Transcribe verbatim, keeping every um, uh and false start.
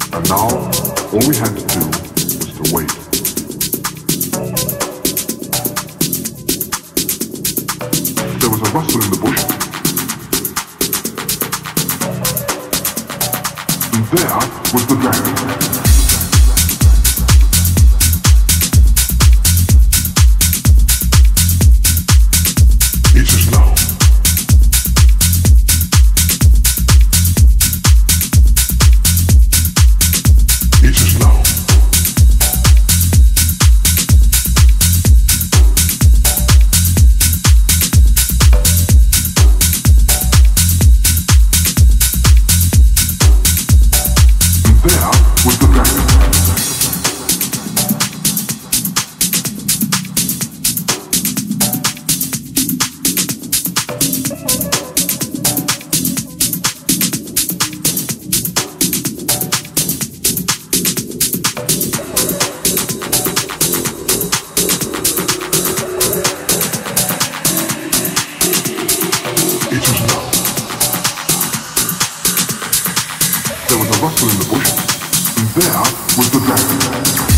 And now, all we had to do was to wait. There was a rustle in the bush. And there was the dragon. There was a rustle in the bush, and there was the dragon.